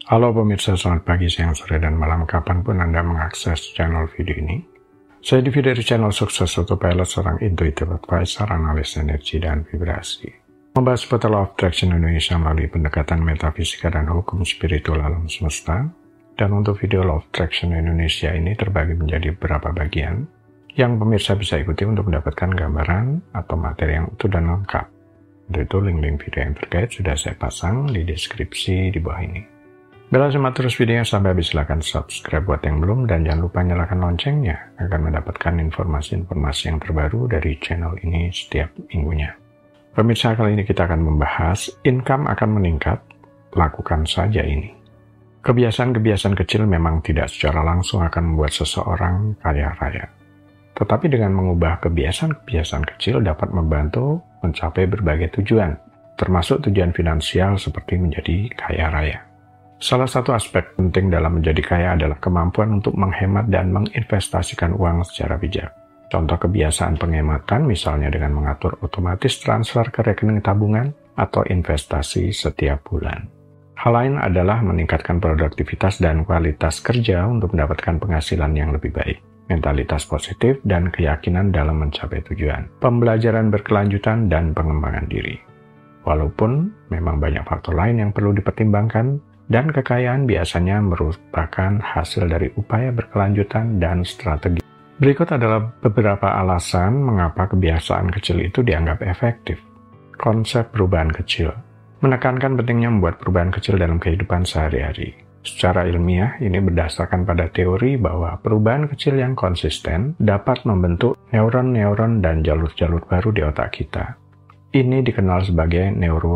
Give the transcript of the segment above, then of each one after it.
Halo pemirsa, selamat pagi, siang, sore, dan malam kapanpun Anda mengakses channel video ini. Saya Divi dari channel Sukses Autopilot, seorang intuitive advisor, analis energi, dan vibrasi. Membahas seputar Law of Attraction Indonesia melalui pendekatan metafisika dan hukum spiritual alam semesta. Dan untuk video Law of Attraction Indonesia ini terbagi menjadi beberapa bagian yang pemirsa bisa ikuti untuk mendapatkan gambaran atau materi yang utuh dan lengkap. Untuk itu link-link video yang terkait sudah saya pasang di deskripsi di bawah ini. Bila simak terus videonya sampai habis, silahkan subscribe buat yang belum, dan jangan lupa nyalakan loncengnya agar mendapatkan informasi-informasi yang terbaru dari channel ini setiap minggunya. Pemirsa, kali ini kita akan membahas income akan meningkat, lakukan saja ini. Kebiasaan-kebiasaan kecil memang tidak secara langsung akan membuat seseorang kaya raya. Tetapi dengan mengubah kebiasaan-kebiasaan kecil dapat membantu mencapai berbagai tujuan, termasuk tujuan finansial seperti menjadi kaya raya. Salah satu aspek penting dalam menjadi kaya adalah kemampuan untuk menghemat dan menginvestasikan uang secara bijak. Contoh kebiasaan penghematan misalnya dengan mengatur otomatis transfer ke rekening tabungan atau investasi setiap bulan. Hal lain adalah meningkatkan produktivitas dan kualitas kerja untuk mendapatkan penghasilan yang lebih baik, mentalitas positif, dan keyakinan dalam mencapai tujuan, pembelajaran berkelanjutan, dan pengembangan diri. Walaupun memang banyak faktor lain yang perlu dipertimbangkan, dan kekayaan biasanya merupakan hasil dari upaya berkelanjutan dan strategi. Berikut adalah beberapa alasan mengapa kebiasaan kecil itu dianggap efektif. Konsep perubahan kecil menekankan pentingnya membuat perubahan kecil dalam kehidupan sehari-hari. Secara ilmiah, ini berdasarkan pada teori bahwa perubahan kecil yang konsisten dapat membentuk neuron-neuron dan jalur-jalur baru di otak kita. Ini dikenal sebagai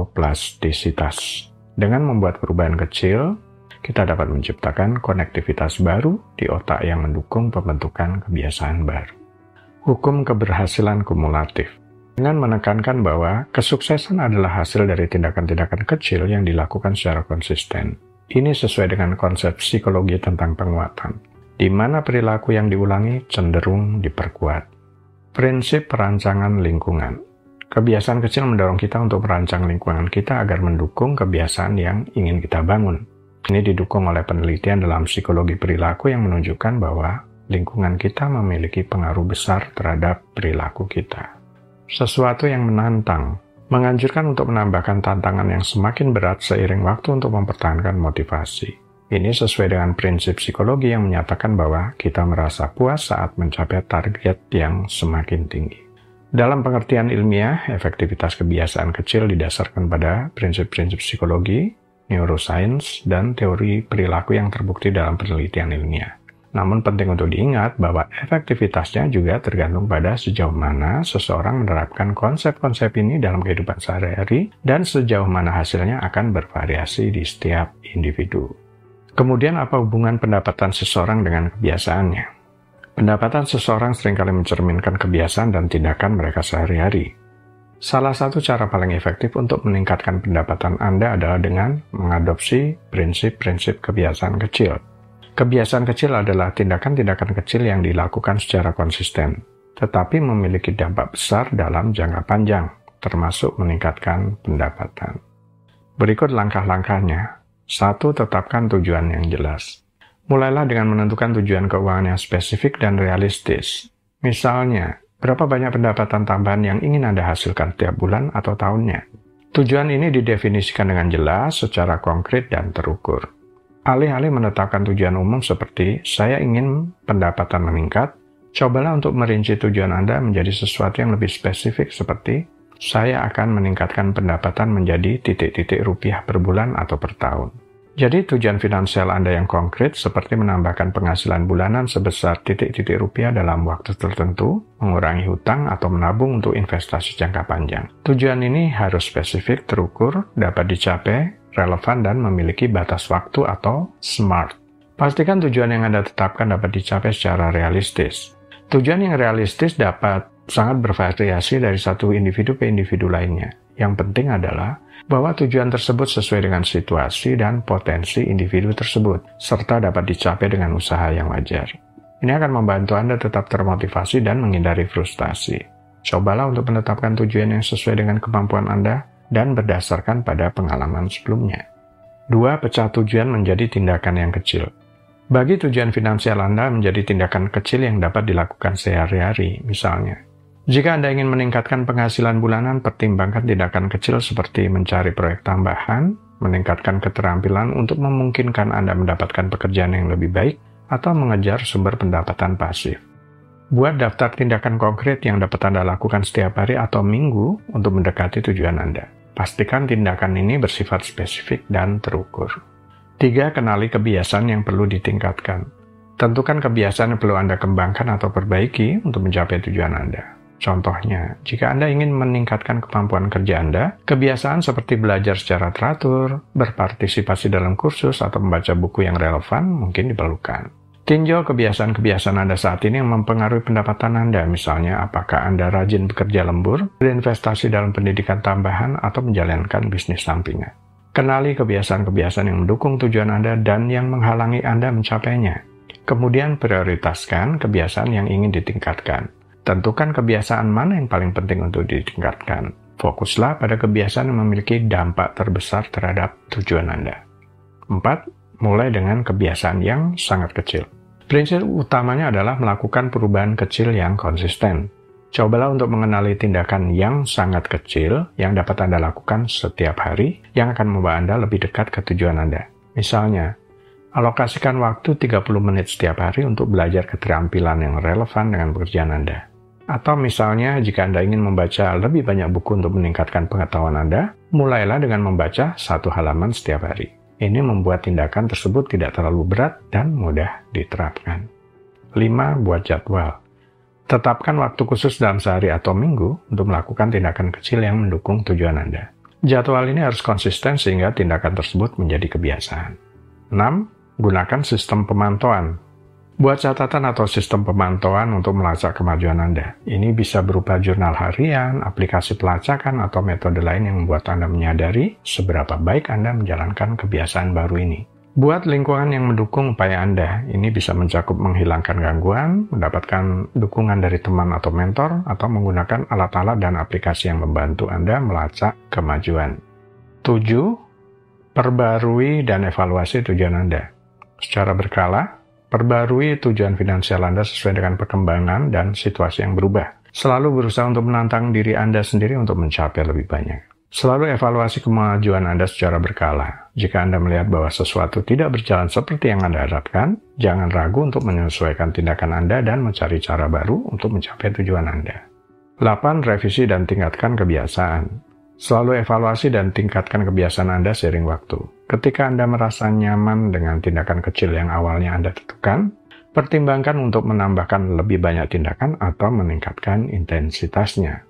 neuroplastisitas. Dengan membuat perubahan kecil, kita dapat menciptakan konektivitas baru di otak yang mendukung pembentukan kebiasaan baru. Hukum keberhasilan kumulatif. Dengan menekankan bahwa kesuksesan adalah hasil dari tindakan-tindakan kecil yang dilakukan secara konsisten. Ini sesuai dengan konsep psikologi tentang penguatan, di mana perilaku yang diulangi cenderung diperkuat. Prinsip perancangan lingkungan. Kebiasaan kecil mendorong kita untuk merancang lingkungan kita agar mendukung kebiasaan yang ingin kita bangun. Ini didukung oleh penelitian dalam psikologi perilaku yang menunjukkan bahwa lingkungan kita memiliki pengaruh besar terhadap perilaku kita. Sesuatu yang menantang, menganjurkan untuk menambahkan tantangan yang semakin berat seiring waktu untuk mempertahankan motivasi. Ini sesuai dengan prinsip psikologi yang menyatakan bahwa kita merasa puas saat mencapai target yang semakin tinggi. Dalam pengertian ilmiah, efektivitas kebiasaan kecil didasarkan pada prinsip-prinsip psikologi, neuroscience, dan teori perilaku yang terbukti dalam penelitian ilmiah. Namun penting untuk diingat bahwa efektivitasnya juga tergantung pada sejauh mana seseorang menerapkan konsep-konsep ini dalam kehidupan sehari-hari dan sejauh mana hasilnya akan bervariasi di setiap individu. Kemudian apa hubungan pendapatan seseorang dengan kebiasaannya? Pendapatan seseorang seringkali mencerminkan kebiasaan dan tindakan mereka sehari-hari. Salah satu cara paling efektif untuk meningkatkan pendapatan Anda adalah dengan mengadopsi prinsip-prinsip kebiasaan kecil. Kebiasaan kecil adalah tindakan-tindakan kecil yang dilakukan secara konsisten, tetapi memiliki dampak besar dalam jangka panjang, termasuk meningkatkan pendapatan. Berikut langkah-langkahnya. 1. Tetapkan tujuan yang jelas. Mulailah dengan menentukan tujuan keuangan yang spesifik dan realistis. Misalnya, berapa banyak pendapatan tambahan yang ingin Anda hasilkan setiap bulan atau tahunnya. Tujuan ini didefinisikan dengan jelas, secara konkret, dan terukur. Alih-alih menetapkan tujuan umum seperti, saya ingin pendapatan meningkat, cobalah untuk merinci tujuan Anda menjadi sesuatu yang lebih spesifik seperti, saya akan meningkatkan pendapatan menjadi titik-titik rupiah per bulan atau per tahun. Jadi tujuan finansial Anda yang konkret seperti menambahkan penghasilan bulanan sebesar titik-titik rupiah dalam waktu tertentu, mengurangi hutang, atau menabung untuk investasi jangka panjang. Tujuan ini harus spesifik, terukur, dapat dicapai, relevan, dan memiliki batas waktu atau SMART. Pastikan tujuan yang Anda tetapkan dapat dicapai secara realistis. Tujuan yang realistis dapat sangat bervariasi dari satu individu ke individu lainnya. Yang penting adalah bahwa tujuan tersebut sesuai dengan situasi dan potensi individu tersebut, serta dapat dicapai dengan usaha yang wajar. Ini akan membantu Anda tetap termotivasi dan menghindari frustasi. Cobalah untuk menetapkan tujuan yang sesuai dengan kemampuan Anda dan berdasarkan pada pengalaman sebelumnya. 2. Pecah tujuan menjadi tindakan yang kecil. Bagi tujuan finansial Anda menjadi tindakan kecil yang dapat dilakukan sehari-hari, misalnya. Jika Anda ingin meningkatkan penghasilan bulanan, pertimbangkan tindakan kecil seperti mencari proyek tambahan, meningkatkan keterampilan untuk memungkinkan Anda mendapatkan pekerjaan yang lebih baik, atau mengejar sumber pendapatan pasif. Buat daftar tindakan konkret yang dapat Anda lakukan setiap hari atau minggu untuk mendekati tujuan Anda. Pastikan tindakan ini bersifat spesifik dan terukur. 3. Kenali kebiasaan yang perlu ditingkatkan. Tentukan kebiasaan yang perlu Anda kembangkan atau perbaiki untuk mencapai tujuan Anda. Contohnya, jika Anda ingin meningkatkan kemampuan kerja Anda, kebiasaan seperti belajar secara teratur, berpartisipasi dalam kursus, atau membaca buku yang relevan mungkin diperlukan. Tinjau kebiasaan-kebiasaan Anda saat ini yang mempengaruhi pendapatan Anda, misalnya apakah Anda rajin bekerja lembur, berinvestasi dalam pendidikan tambahan, atau menjalankan bisnis sampingan. Kenali kebiasaan-kebiasaan yang mendukung tujuan Anda dan yang menghalangi Anda mencapainya. Kemudian prioritaskan kebiasaan yang ingin ditingkatkan. Tentukan kebiasaan mana yang paling penting untuk ditingkatkan. Fokuslah pada kebiasaan yang memiliki dampak terbesar terhadap tujuan Anda. 4. Mulai dengan kebiasaan yang sangat kecil. Prinsip utamanya adalah melakukan perubahan kecil yang konsisten. Cobalah untuk mengenali tindakan yang sangat kecil yang dapat Anda lakukan setiap hari yang akan membawa Anda lebih dekat ke tujuan Anda. Misalnya, alokasikan waktu 30 menit setiap hari untuk belajar keterampilan yang relevan dengan pekerjaan Anda. Atau misalnya, jika Anda ingin membaca lebih banyak buku untuk meningkatkan pengetahuan Anda, mulailah dengan membaca 1 halaman setiap hari. Ini membuat tindakan tersebut tidak terlalu berat dan mudah diterapkan. 5. Buat jadwal. Tetapkan waktu khusus dalam sehari atau minggu untuk melakukan tindakan kecil yang mendukung tujuan Anda. Jadwal ini harus konsisten sehingga tindakan tersebut menjadi kebiasaan. 6. Gunakan sistem pemantauan. Buat catatan atau sistem pemantauan untuk melacak kemajuan Anda. Ini bisa berupa jurnal harian, aplikasi pelacakan, atau metode lain yang membuat Anda menyadari seberapa baik Anda menjalankan kebiasaan baru ini. Buat lingkungan yang mendukung upaya Anda. Ini bisa mencakup menghilangkan gangguan, mendapatkan dukungan dari teman atau mentor, atau menggunakan alat-alat dan aplikasi yang membantu Anda melacak kemajuan. 7. Perbarui dan evaluasi tujuan Anda. Secara berkala, perbarui tujuan finansial Anda sesuai dengan perkembangan dan situasi yang berubah. Selalu berusaha untuk menantang diri Anda sendiri untuk mencapai lebih banyak. Selalu evaluasi kemajuan Anda secara berkala. Jika Anda melihat bahwa sesuatu tidak berjalan seperti yang Anda harapkan, jangan ragu untuk menyesuaikan tindakan Anda dan mencari cara baru untuk mencapai tujuan Anda. 8. Revisi dan tingkatkan kebiasaan. Selalu evaluasi dan tingkatkan kebiasaan Anda seiring waktu. Ketika Anda merasa nyaman dengan tindakan kecil yang awalnya Anda tentukan, pertimbangkan untuk menambahkan lebih banyak tindakan atau meningkatkan intensitasnya.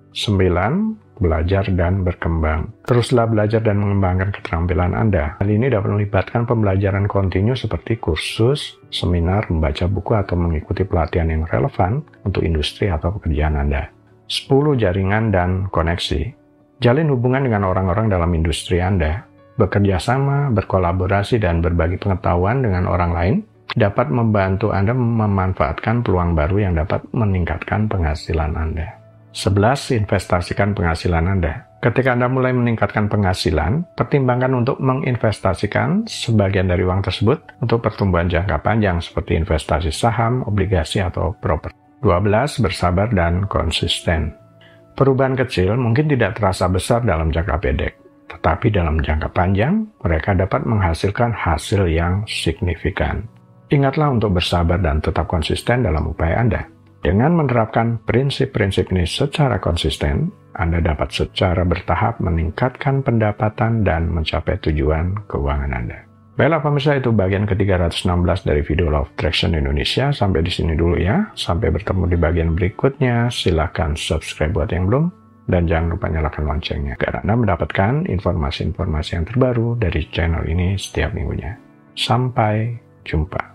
9. Belajar dan berkembang. Teruslah belajar dan mengembangkan keterampilan Anda. Hal ini dapat melibatkan pembelajaran kontinu seperti kursus, seminar, membaca buku, atau mengikuti pelatihan yang relevan untuk industri atau pekerjaan Anda. 10. Jaringan dan koneksi. Jalin hubungan dengan orang-orang dalam industri Anda. Bekerja sama, berkolaborasi, dan berbagi pengetahuan dengan orang lain dapat membantu Anda memanfaatkan peluang baru yang dapat meningkatkan penghasilan Anda. 11. Investasikan penghasilan Anda. Ketika Anda mulai meningkatkan penghasilan, pertimbangkan untuk menginvestasikan sebagian dari uang tersebut untuk pertumbuhan jangka panjang seperti investasi saham, obligasi, atau properti. 12. Bersabar dan konsisten. Perubahan kecil mungkin tidak terasa besar dalam jangka pendek, tetapi dalam jangka panjang, mereka dapat menghasilkan hasil yang signifikan. Ingatlah untuk bersabar dan tetap konsisten dalam upaya Anda. Dengan menerapkan prinsip-prinsip ini secara konsisten, Anda dapat secara bertahap meningkatkan pendapatan dan mencapai tujuan keuangan Anda. Baiklah pemirsa, itu bagian ke-316 dari video Law of Attraction Indonesia. Sampai di sini dulu ya. Sampai bertemu di bagian berikutnya. Silakan subscribe buat yang belum. Dan jangan lupa nyalakan loncengnya, agar Anda mendapatkan informasi-informasi yang terbaru dari channel ini setiap minggunya. Sampai jumpa.